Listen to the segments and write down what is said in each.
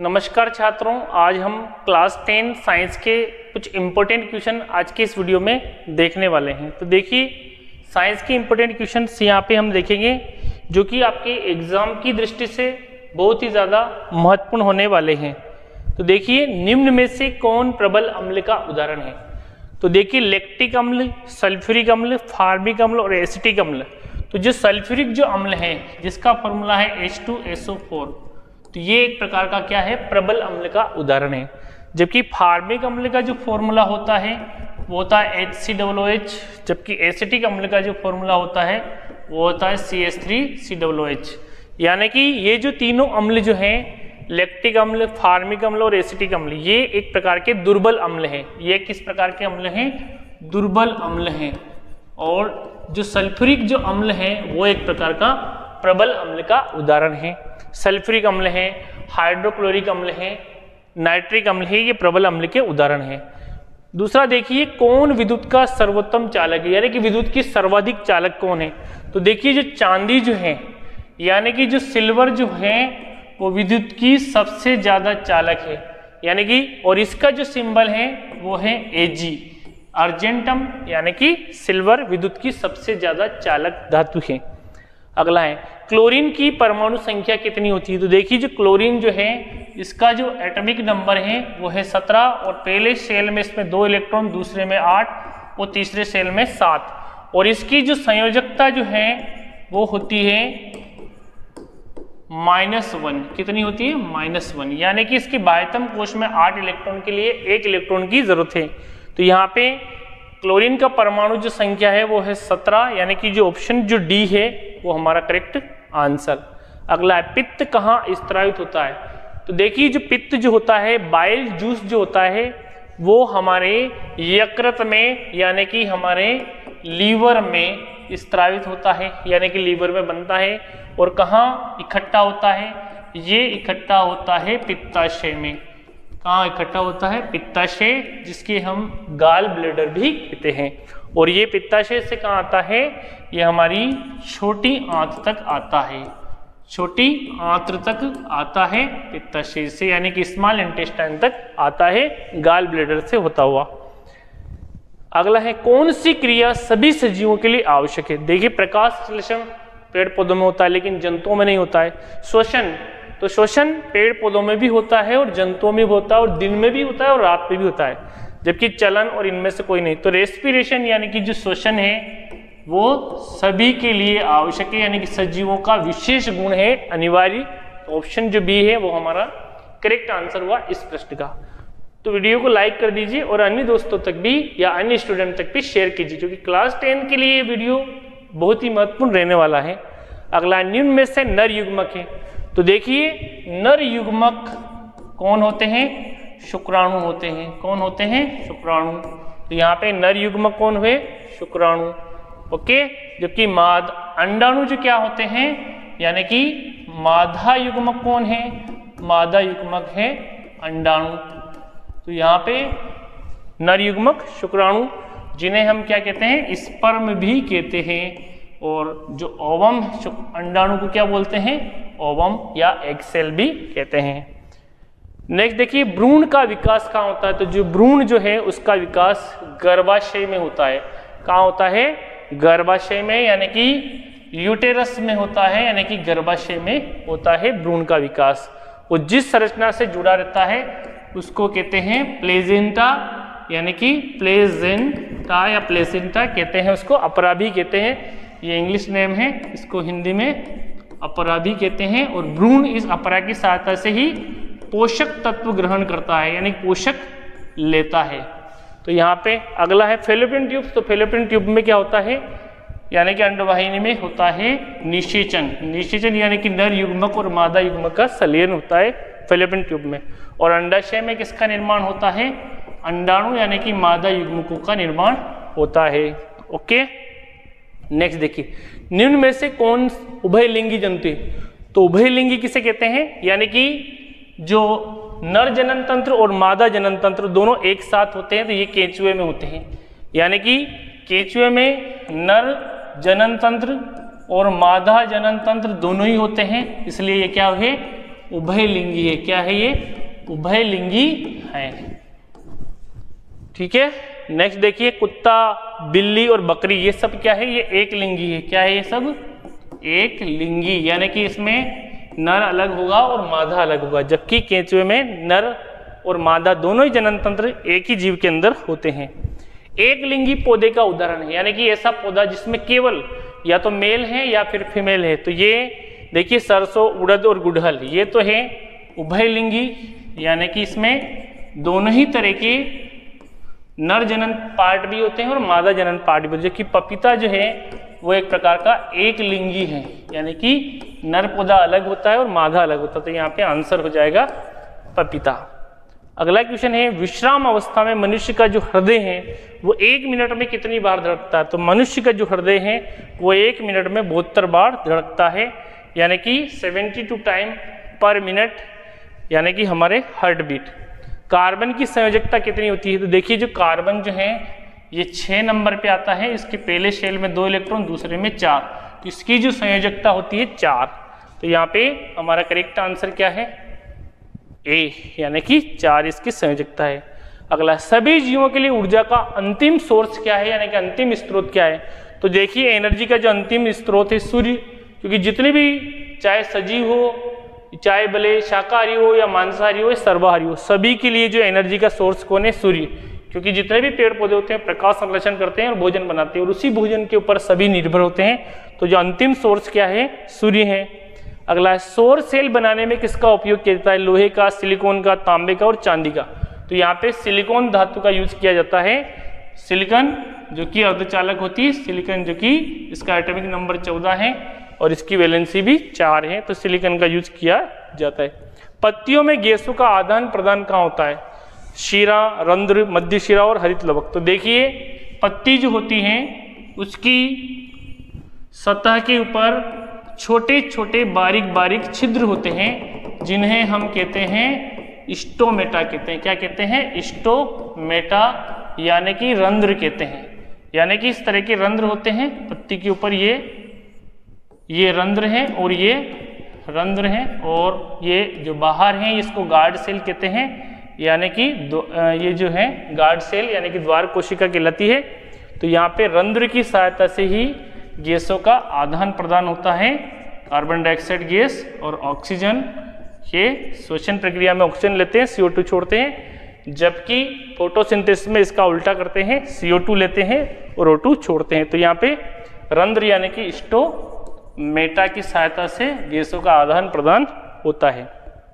नमस्कार छात्रों, आज हम क्लास 10 साइंस के कुछ इम्पोर्टेंट क्वेश्चन आज के इस वीडियो में देखने वाले हैं। तो देखिए साइंस के इम्पोर्टेंट क्वेश्चन यहाँ पे हम देखेंगे जो कि आपके एग्जाम की दृष्टि से बहुत ही ज़्यादा महत्वपूर्ण होने वाले हैं। तो देखिए निम्न में से कौन प्रबल अम्ल का उदाहरण है। तो देखिए लैक्टिक अम्ल, सल्फ्यूरिक अम्ल, फार्मिक अम्ल और एसिटिक अम्ल। तो जो सल्फ्यूरिक जो अम्ल है जिसका फॉर्मूला है H2SO4, तो ये एक प्रकार का क्या है, प्रबल अम्ल का उदाहरण है। जबकि फार्मिक अम्ल का जो फॉर्मूला होता है वो होता है HCOOH, जबकि एसिटिक अम्ल का जो फॉर्मूला होता है वो होता है CH3COOH। यानी कि ये जो तीनों अम्ल जो हैं, लैक्टिक अम्ल, फार्मिक अम्ल और एसिटिक अम्ल, ये एक प्रकार के दुर्बल अम्ल हैं। ये किस प्रकार के अम्ल हैं? दुर्बल अम्ल हैं। और जो सल्फ्यूरिक जो अम्ल है वो एक प्रकार का प्रबल अम्ल का उदाहरण है। सल्फ्यूरिक अम्ल है, हाइड्रोक्लोरिक अम्ल है, नाइट्रिक अम्ल है, ये प्रबल अम्ल के उदाहरण हैं। दूसरा देखिए कौन विद्युत का सर्वोत्तम चालक है, यानी कि विद्युत की सर्वाधिक चालक कौन है। तो देखिए जो चांदी जो है यानी कि जो सिल्वर जो है वो विद्युत की सबसे ज्यादा चालक है, यानी कि और इसका जो सिंबल है वो है Ag, अर्जेंटम, यानी कि सिल्वर विद्युत की सबसे ज्यादा चालक धातु है। अगला है क्लोरीन की परमाणु संख्या कितनी होती है। तो देखिए जो क्लोरीन जो है इसका जो एटॉमिक नंबर है वो है 17 और पहले सेल में इसमें 2 इलेक्ट्रॉन, दूसरे में 8 और तीसरे सेल में 7। और इसकी जो संयोजकता जो है वो होती है -1। कितनी होती है? -1। यानी कि इसकी बाह्यतम कोश में 8 इलेक्ट्रॉन के लिए 1 इलेक्ट्रॉन की जरूरत है। तो यहाँ पे क्लोरीन का परमाणु जो संख्या है वो है 17, यानी कि जो ऑप्शन जो डी है वो हमारा करेक्ट आंसर। अगला है पित्त कहाँ स्त्रावित होता है। तो देखिए जो पित्त जो होता है, बाइल जूस जो होता है वो हमारे यकृत में यानी कि हमारे लीवर में स्त्रावित होता है, यानी कि लीवर में बनता है। और कहाँ इकट्ठा होता है? ये इकट्ठा होता है पित्ताशय में। कहाँ इकट्ठा होता है? पित्ताशय, जिसके हम गाल ब्लैडर भी कहते हैं। और ये पित्ताशय से कहाँ आता है? ये हमारी छोटी आंत तक आता है, छोटी आंत्र तक आता है पित्ताशय से, यानी कि स्मॉल इंटेस्टाइन तक आता है गाल ब्लैडर से होता हुआ। अगला है कौन सी क्रिया सभी सजीवों के लिए आवश्यक है। देखिए प्रकाश संश्लेषण पेड़ पौधों में होता है लेकिन जंतुओं में नहीं होता है। श्वसन, तो श्वसन पेड़ पौधों में भी होता है और जंतुओं में भी होता है, और दिन में भी होता है और रात में भी होता है, जबकि चलन और इनमें से कोई नहीं। तो रेस्पिरेशन यानी कि जो श्वसन है वो सभी के लिए आवश्यक है, यानी कि सजीवों का विशेष गुण है, अनिवार्य। ऑप्शन जो बी है वो हमारा करेक्ट आंसर हुआ इस प्रश्न का। तो वीडियो को लाइक कर दीजिए और अन्य दोस्तों तक भी या अन्य स्टूडेंट तक भी शेयर कीजिए, क्योंकि क्लास 10 के लिए ये वीडियो बहुत ही महत्वपूर्ण रहने वाला है। अगला निम्न में से नर युग्मक है। तो देखिए नर युग्मक कौन होते हैं? शुक्राणु होते हैं। कौन होते हैं? शुक्राणु। तो यहाँ पे नर युग्मक कौन हुए? शुक्राणु। ओके। जबकि अंडाणु जो क्या होते हैं, यानी कि मादा युग्मक कौन है? मादा युग्मक है अंडाणु। तो यहाँ पे नर युग्मक शुक्राणु, जिन्हें हम क्या कहते हैं? स्पर्म भी कहते हैं। और जो ओवम अंडाणु को क्या बोलते हैं? ओवम या एग सेल भी कहते हैं। नेक्स्ट देखिए भ्रूण का विकास कहाँ होता है। तो जो भ्रूण जो है उसका विकास गर्भाशय में होता है। कहाँ होता है? गर्भाशय में, यानी कि यूटेरस में होता है, यानी कि गर्भाशय में होता है भ्रूण का विकास। वो जिस संरचना से जुड़ा रहता है उसको कहते हैं प्लेजेंटा, यानी कि प्लेजेंटा या प्लेसेंटा कहते हैं उसको, अपरा भी कहते हैं। ये इंग्लिश नेम है, इसको हिंदी में अपरा भी कहते हैं। और भ्रूण इस अपरा की सहायता से ही पोषक तत्व ग्रहण करता है, यानी पोषक लेता है। तो यहाँ पे अगला है फेलोपियन ट्यूब। तो फेलोपियन ट्यूब में क्या होता है, यानी कि अंडवाहिनी में होता है निषेचन। निषेचन यानी कि नर युग्मक और मादा युग्मक का संलयन होता है फेलोपियन ट्यूब में। और अंडाशय में किसका निर्माण होता है? अंडाणु, यानी कि मादा युग्मकों का निर्माण होता है। ओके। नेक्स्ट देखिए निम्न में से कौन उभयलिंगी जंतु है। तो उभयलिंगी किसे कहते हैं? यानी कि जो नर जनन तंत्र और मादा जनन तंत्र दोनों एक साथ होते हैं, तो ये केंचुए में होते हैं। यानी कि केंचुए में नर जनन तंत्र और मादा जनन तंत्र दोनों ही होते हैं, इसलिए ये क्या है? उभयलिंगी है। क्या है ये? उभयलिंगी हैं। ठीक है, नेक्स्ट देखिए, कुत्ता, बिल्ली और बकरी ये सब क्या है, ये एक लिंगी है। क्या है ये सब? एक लिंगी, यानी कि इसमें नर अलग होगा और मादा अलग होगा, जबकि केंचुए में नर और मादा दोनों ही जनन तंत्र एक ही जीव के अंदर होते हैं। एक लिंगी पौधे का उदाहरण है, यानी कि ऐसा पौधा जिसमें केवल या तो मेल है या फिर फीमेल है। तो ये देखिए सरसों, उड़द और गुड़हल, ये तो है उभयलिंगी, यानी कि इसमें दोनों ही तरह के नर जनन पार्ट भी होते हैं और मादा जनन पार्ट भी होते हैं। जबकि पपीता जो है वो एक प्रकार का एक लिंगी है, यानी कि नर पौधा अलग होता है और मादा अलग होता है। तो यहाँ पे आंसर हो जाएगा पपीता। अगला क्वेश्चन है, विश्राम अवस्था में मनुष्य का जो हृदय है वो 1 मिनट में कितनी बार धड़कता है? तो मनुष्य का जो हृदय है वो 1 मिनट में 72 बार धड़कता है, यानी कि 72 टाइम पर मिनट, यानी कि हमारे हार्ट बीट। कार्बन की संयोजकता कितनी होती है? तो देखिए जो कार्बन जो है ये 6 नंबर पे आता है, इसके पहले शेल में 2 इलेक्ट्रॉन, दूसरे में 4, तो इसकी जो संयोजकता होती है 4। तो यहाँ पे हमारा करेक्ट आंसर क्या है? ए, यानी कि 4 इसकी संयोजकता है। अगला, सभी जीवों के लिए ऊर्जा का अंतिम सोर्स क्या है, यानी कि अंतिम स्रोत क्या है? तो देखिए एनर्जी का जो अंतिम स्रोत है सूर्य, क्योंकि जितने भी चाहे सजीव हो, चाहे भले शाकाहारी हो या मांसाहारी हो या सर्वाहारी हो, सभी के लिए जो एनर्जी का सोर्स कौन है? सूर्य। क्योंकि जितने भी पेड़ पौधे होते हैं प्रकाश संश्लेषण करते हैं और भोजन बनाते हैं और उसी भोजन के ऊपर सभी निर्भर होते हैं। तो जो अंतिम सोर्स क्या है? सूर्य है। अगला, सौर सेल बनाने में किसका उपयोग किया जाता है? लोहे का, सिलिकॉन का, तांबे का और चांदी का। तो यहाँ पे सिलिकॉन धातु का यूज किया जाता है। सिलिकॉन जो कि अर्धचालक होती है, सिलिकॉन जो कि इसका एटॉमिक नंबर 14 है और इसकी वैलेंसी भी 4 है, तो सिलिकॉन का यूज किया जाता है। पत्तियों में गैसों का आदान प्रदान कहाँ होता है? शीरा, रंध्र, मध्य शिरा और हरित लवक। तो देखिए पत्ती जो होती है उसकी सतह के ऊपर छोटे छोटे बारीक बारीक छिद्र होते हैं, जिन्हें हम कहते हैं स्टोमेटा कहते हैं। क्या कहते हैं? स्टोमेटा, यानी कि रंध्र कहते हैं। यानी कि इस तरह के रंध्र होते हैं पत्ती के ऊपर, ये रंध्र हैं और ये रंध्र हैं, और ये जो बाहर हैं इसको गार्ड सेल कहते हैं, यानी कि ये जो है गार्ड सेल यानी कि द्वार कोशिका कहलाती है। तो यहाँ पे रंध्र की सहायता से ही गैसों का आदान प्रदान होता है। कार्बन डाइऑक्साइड गैस और ऑक्सीजन, ये श्वसन प्रक्रिया में ऑक्सीजन लेते हैं, CO2 छोड़ते हैं, जबकि फोटोसिंथेसिस में इसका उल्टा करते हैं, CO2 लेते हैं और O2 छोड़ते हैं। तो यहाँ पे रंध्र यानी कि स्टोमेटा की सहायता से गैसों का आदान प्रदान होता है।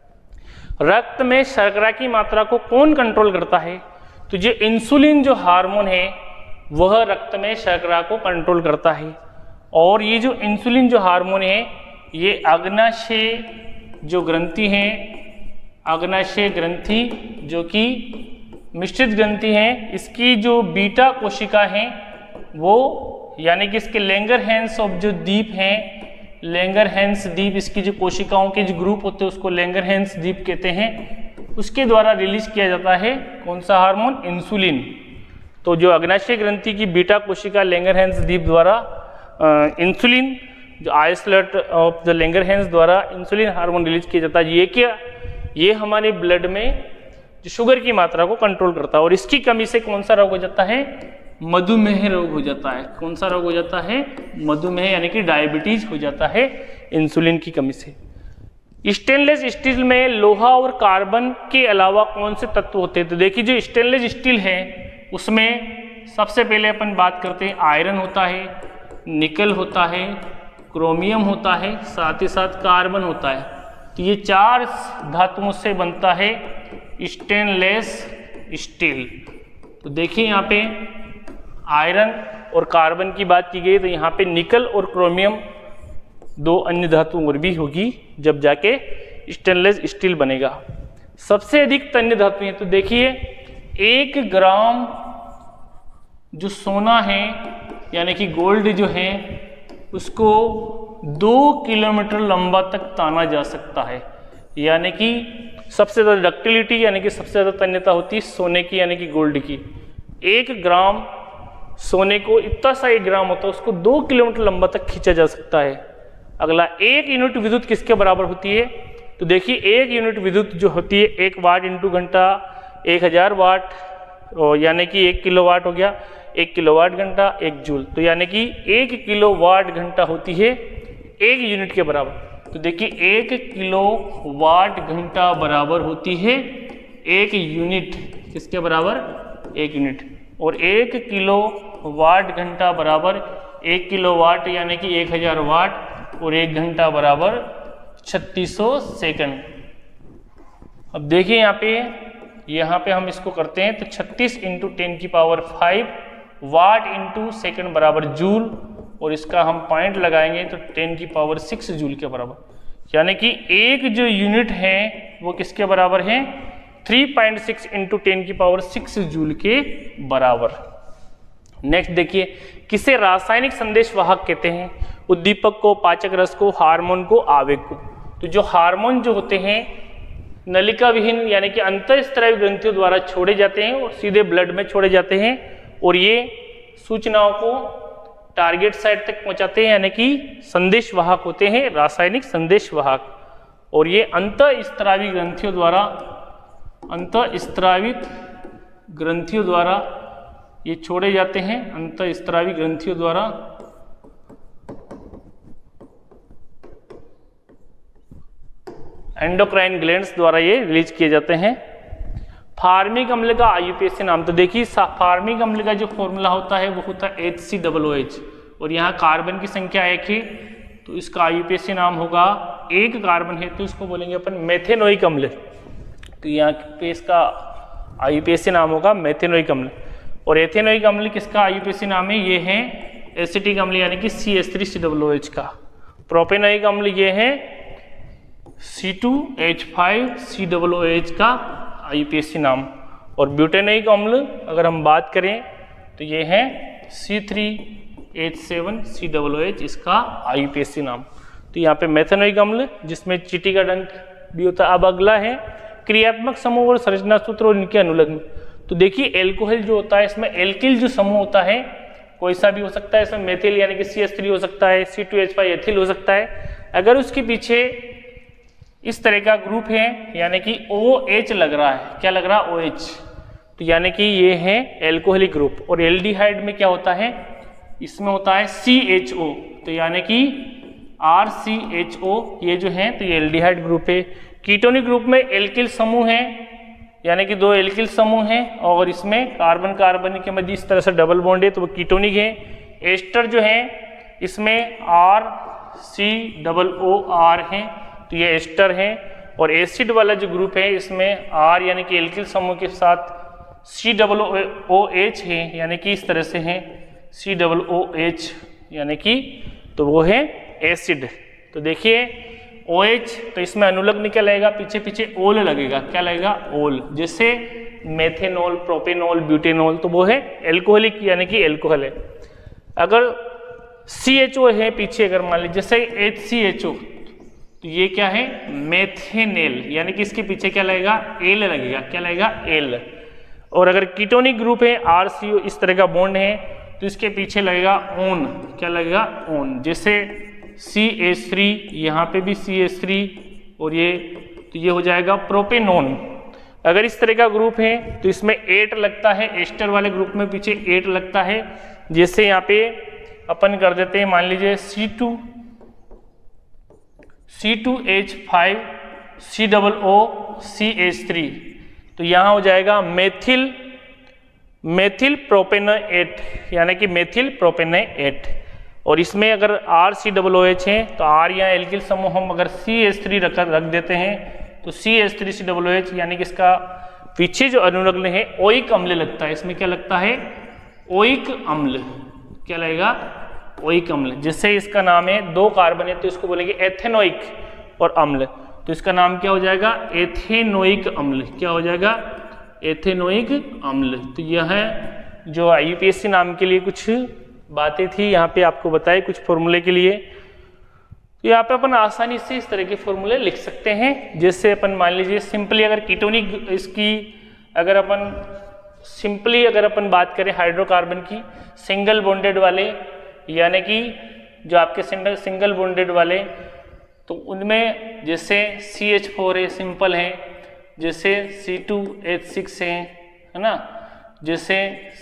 रक्त में शर्करा की मात्रा को कौन कंट्रोल करता है? तो जो इंसुलिन जो हार्मोन है वह रक्त में शर्करा को कंट्रोल करता है। और ये जो इंसुलिन जो हार्मोन है ये अग्नाशय जो ग्रंथि है, अग्नाशय ग्रंथि जो कि मिश्रित ग्रंथि है, इसकी जो बीटा कोशिका है वो यानी कि इसके लैंगरहैंस ऑफ जो द्वीप हैं, लैंगरहैंस द्वीप, इसकी जो कोशिकाओं के जो ग्रुप होते हैं उसको लैंगरहैंस द्वीप कहते हैं, उसके द्वारा रिलीज किया जाता है कौन सा हार्मोन? इंसुलिन। तो जो अग्नाशय ग्रंथि की बीटा कोशिका लैंगरहैंस द्वीप द्वारा इंसुलिन, जो आइसोलेट ऑफ द लैंगरहैंस द्वारा इंसुलिन हार्मोन रिलीज किया जाता है। ये क्या? ये हमारे ब्लड में जो शुगर की मात्रा को कंट्रोल करता है, और इसकी कमी से कौन सा रोग हो जाता है? मधुमेह रोग हो जाता है। कौन सा रोग हो जाता है? मधुमेह यानी कि डायबिटीज हो जाता है इंसुलिन की कमी से। स्टेनलेस स्टील में लोहा और कार्बन के अलावा कौन से तत्व होते हैं? तो देखिए जो स्टेनलेस स्टील है उसमें सबसे पहले अपन बात करते हैं आयरन होता है, निकल होता है, क्रोमियम होता है, साथ ही साथ कार्बन होता है। तो ये 4 धातुओं से बनता है स्टेनलेस स्टील। तो देखिए यहाँ पे आयरन और कार्बन की बात की गई, तो यहाँ पे निकल और क्रोमियम 2 अन्य धातु और भी होगी जब जाके स्टेनलेस स्टील बनेगा। सबसे अधिक तन्य धातु हैं, तो देखिए 1 ग्राम जो सोना है यानी कि गोल्ड जो है उसको 2 किलोमीटर लंबा तक ताना जा सकता है। यानी कि सबसे ज़्यादा डक्टिलिटी यानी कि सबसे ज़्यादा तन्यता होती है सोने की यानी कि गोल्ड की। 1 ग्राम सोने को इतना सा 1 ग्राम होता है उसको 2 किलोमीटर लंबा तक खींचा जा सकता है। अगला, 1 यूनिट विद्युत किसके बराबर होती है? तो देखिए एक यूनिट विद्युत जो होती है 1 वाट इंटू घंटा 1000 वाट, और यानी कि 1 किलोवाट हो गया, 1 किलोवाट घंटा 1 जूल, तो यानी कि 1 किलोवाट घंटा होती है 1 यूनिट के बराबर। तो देखिए 1 किलोवाट घंटा बराबर होती है 1 यूनिट, किसके बराबर? 1 यूनिट। और 1 किलोवाट घंटा बराबर 1 किलोवाट यानी कि 1000 वाट, और 1 घंटा बराबर 3600 सेकंड। अब देखिए यहाँ पे हम इसको करते हैं, तो 36 इंटू 10 की पावर 5 वाट इंटू सेकंड बराबर जूल, और इसका हम पॉइंट लगाएंगे तो 10 की पावर 6 जूल के बराबर, यानी कि एक जो यूनिट है वो किसके बराबर है? 3.6 इंटू 10 की पावर 6 जूल के बराबर। नेक्स्ट देखिए, किसे रासायनिक संदेश वाहक कहते हैं? उद्दीपक को, पाचक रस को, हार्मोन को, आवेग को। तो जो हार्मोन जो होते हैं नलिका विहीन यानी कि अंतःस्रावी ग्रंथियों द्वारा छोड़े जाते हैं और सीधे ब्लड में छोड़े जाते हैं, और ये सूचनाओं को टारगेट साइट तक पहुंचाते हैं, यानी कि संदेश वाहक होते हैं रासायनिक संदेश वाहक। और ये अंतःस्रावी ग्रंथियों द्वारा, अंतःस्रावित ग्रंथियों द्वारा ये छोड़े जाते हैं, अंतःस्रावी ग्रंथियों द्वारा। एंडोक्राइन ग्लैंड्स द्वारा ये रिलीज किए जाते हैं। फार्मिक अम्ल का आईयूपीएसी नाम, तो देखिए फार्मिक अम्ल का जो फॉर्मूला होता है वो होता है HCOOH, और यहाँ कार्बन की संख्या 1 है तो इसका आईयूपीएसी नाम होगा, 1 कार्बन है तो इसको बोलेंगे अपन मेथेनोइक अम्ल। तो यहाँ पे इसका आईयूपीएसी नाम होगा मेथेनोइक अम्ल। और एथेनोइक अम्ल किसका आईयूपीएसी नाम है? ये है एसिटिक अम्ल यानी कि CH3COOH का। प्रोपेनोइक अम्ल ये है C2H5COOH का आईयूपीएसी नाम। और ब्यूटेनोइक अम्ल अगर हम बात करें तो ये है C3H7COOH, इसका आईयूपीएसी नाम। तो यहाँ पे मेथेनोइक अम्ल जिसमें चींटी का डंक भी होता है। अब अगला है क्रियात्मक समूह और संरचना सूत्र और इनके अनुलग्न। तो देखिए एल्कोहल जो होता है इसमें एल्किल जो समूह होता है कोई सा भी हो सकता है, इसमें मेथिल यानी कि CH3 हो सकता है, C2H5 एथिल हो सकता है। अगर उसके पीछे इस तरह का ग्रुप है यानी कि OH लग रहा है, क्या लग रहा है? OH, तो यानी कि ये है एल्कोहलिक ग्रुप। और एल्डिहाइड में क्या होता है? इसमें होता है CHO, तो यानी कि RCHO ये जो है तो ये एल्डिहाइड ग्रुप है। कीटोनिक ग्रुप में एल्किल समूह है यानी कि 2 एल्किल समूह हैं, और इसमें कार्बन कार्बन के मध्य इस तरह से डबल बॉन्ड है तो वो कीटोनिक है। एस्टर जो है इसमें RCOOR है तो ये एस्टर है। और एसिड वाला जो ग्रुप है इसमें R यानी कि एल्किल समूह के साथ COOH है, यानी कि इस तरह से है COOH यानी कि, तो वो है एसिड। तो देखिए OH तो इसमें अनुलग्न क्या लगेगा? पीछे पीछे ओल लगेगा, क्या लगेगा? ओल। जैसे मेथेनॉल, प्रोपेनॉल, ब्यूटेनॉल, तो वो है एल्कोहलिक यानी कि एल्कोहल है। अगर CHO है पीछे, अगर मान लीजिए जैसे HCHO, तो ये क्या है? मेथेनेल, यानी कि इसके पीछे क्या लगेगा? एल लगेगा, क्या लगेगा? एल। और अगर कीटोनिक ग्रुप है RCO, इस तरह का बॉन्ड है तो इसके पीछे लगेगा ओन, क्या लगेगा? ओन। जैसे CH3, यहाँ पे भी CH3, और ये तो ये हो जाएगा प्रोपेनोन। अगर इस तरह का ग्रुप है तो इसमें 8 लगता है, एस्टर वाले ग्रुप में पीछे 8 लगता है। जैसे यहाँ पे अपन कर देते हैं, मान लीजिए C2H5COOCH3, तो यहाँ हो जाएगा मेथिल प्रोपेनोएट यानी कि मेथिल प्रोपेनोएट। और इसमें अगर RCOOH है तो R या एल्किल समूह हम अगर CH3 रख देते हैं तो CH3COOH यानी कि इसका पीछे जो अनुलग्न है ओइक अम्ल लगता है। इसमें क्या लगता है? ओइक अम्ल, क्या लगेगा? ओइक अम्ल। जिससे इसका नाम है 2 कार्बन है तो इसको बोलेंगे एथेनोइक और अम्ल, तो इसका नाम क्या हो जाएगा? एथेनोइक अम्ल। क्या हो जाएगा? एथेनोइक अम्ल। तो यह है जो IUPAC नाम के लिए कुछ बातें थी, यहाँ पे आपको बताए कुछ फॉर्मूले के लिए। तो यहाँ पे अपन आसानी से इस तरह के फॉर्मूले लिख सकते हैं। जैसे अपन मान लीजिए सिंपली अगर कीटोनिक इसकी अगर अपन बात करें हाइड्रोकार्बन की सिंगल बॉन्डेड वाले, यानी कि जो आपके सिंगल बॉन्डेड वाले तो उनमें जैसे CH4 है, सिंपल है, जैसे C2H6 है ना, जैसे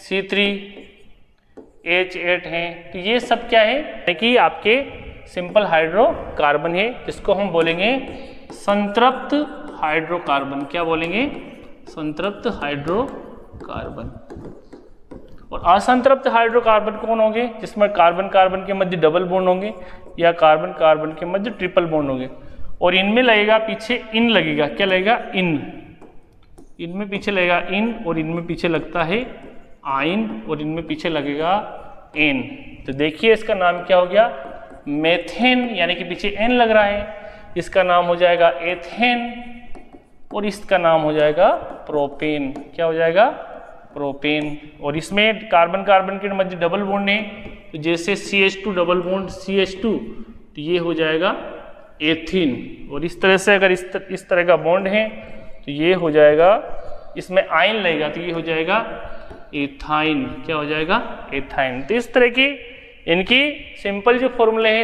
C3H8 है। तो ये सब क्या है कि आपके सिंपल हाइड्रोकार्बन है, जिसको हम बोलेंगे संतृप्त हाइड्रोकार्बन। क्या बोलेंगे? संतृप्त हाइड्रोकार्बन। और असंतृप्त हाइड्रोकार्बन कौन होंगे? जिसमें कार्बन कार्बन के मध्य डबल बॉन्ड होंगे या कार्बन कार्बन के मध्य ट्रिपल बॉन्ड होंगे। और इनमें लगेगा पीछे इन लगेगा। क्या लगेगा? इन। इनमें पीछे लगेगा इन, और इनमें पीछे लगता है आइन, और इनमें पीछे लगेगा एन। तो देखिए इसका नाम क्या हो गया? मेथेन, यानी कि पीछे एन लग रहा है। इसका नाम हो जाएगा एथेन, और इसका नाम हो जाएगा प्रोपेन। क्या हो जाएगा? प्रोपेन। और इसमें कार्बन कार्बन के मध्य डबल बॉन्ड है, तो जैसे CH2 डबल बॉन्ड CH2, तो ये हो जाएगा एथीन। और इस तरह से अगर इस तरह का बॉन्ड है तो ये हो जाएगा, इसमें आयन लगेगा तो ये हो जाएगा एथाइन। क्या हो जाएगा? एथाइन। तो इस तरह की इनकी सिंपल जो फॉर्मूले हैं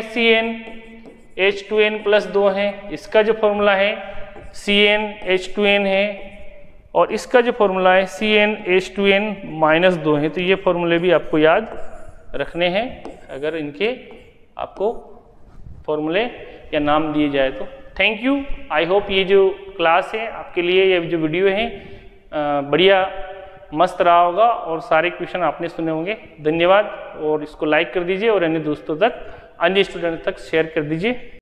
CnH2n+2 है, इसका जो फॉर्मूला है CnH2n है, और इसका जो फॉर्मूला है CnH2n-2 है। तो ये फॉर्मूले भी आपको याद रखने हैं अगर इनके आपको फॉर्मूले या नाम दिए जाए तो। Thank you. आई होप ये जो क्लास है आपके लिए, ये जो वीडियो है बढ़िया मस्त रहा होगा और सारे क्वेश्चन आपने सुने होंगे। धन्यवाद। और इसको लाइक कर दीजिए और अन्य दोस्तों तक, अन्य स्टूडेंट तक शेयर कर दीजिए।